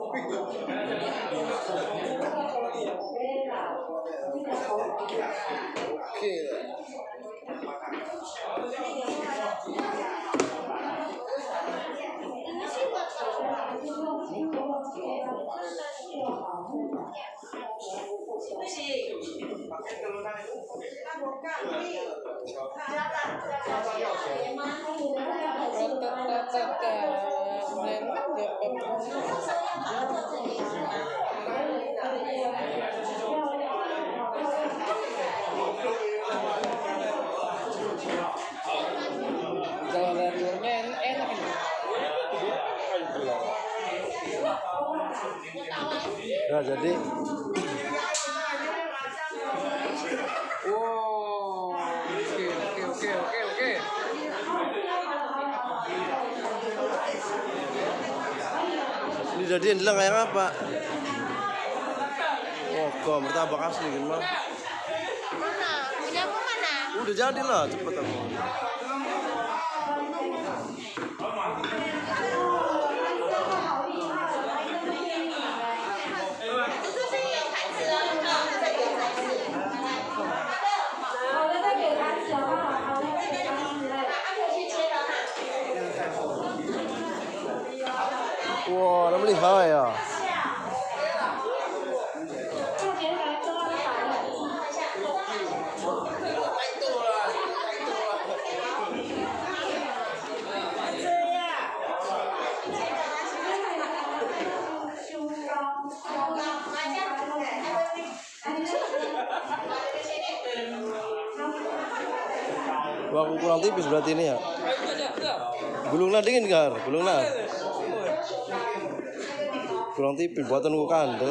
Kalau dari luarnya enak ini. Nah, jadi Wow, oke. ini jadi yang bilang kayak apa? Oh, kok martabak asli kan mah? Mana? Punya aku mana? Udah jadi lah, cepet aku. Wow, 那么厉害呀！ Wah, kurang tipis berarti ini ya. Gulungnya dingin kan? Gulungnya kurang tipis buatan gua kandel.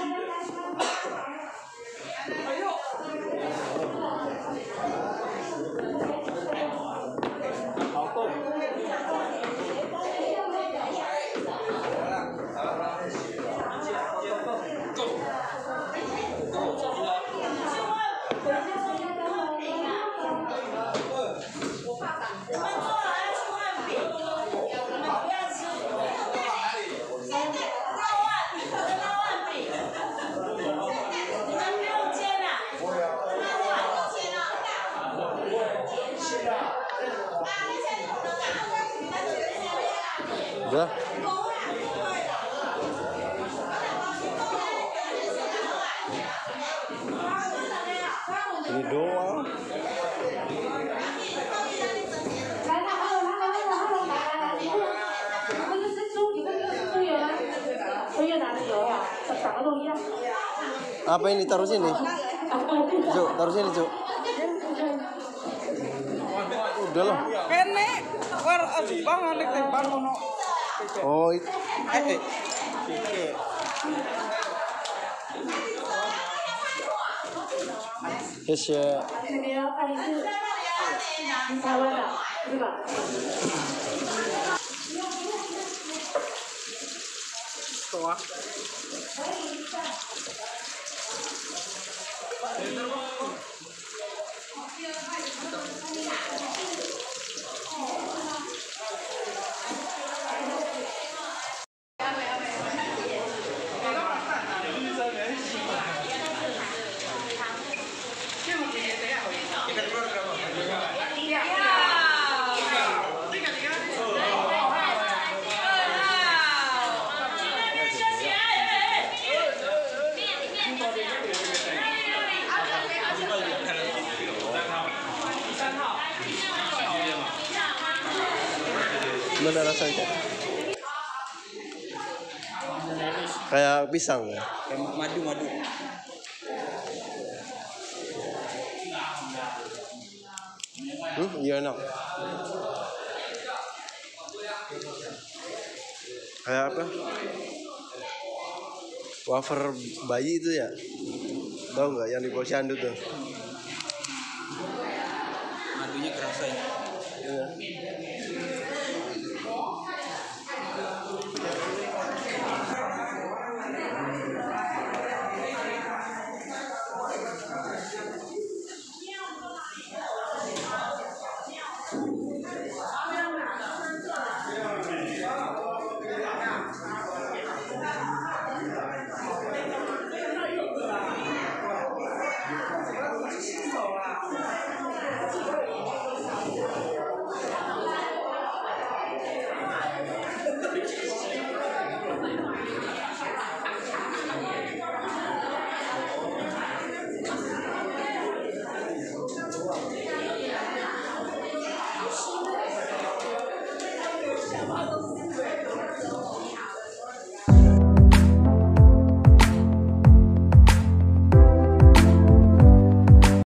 Udah. Ini doang. Apa ini taruh sini? Cuk, taruh sini, Cuk. Udah lah. Kene, war bangun nih bangun. Oh, itu. Yes ya. Tuh. Gimana rasanya? Kayak pisang ya? Kayak madu. Iya enak. Kayak apa? Wafer bayi itu ya? Tahu nggak yang di posyandu tuh? Madunya kerasa ya. Iya.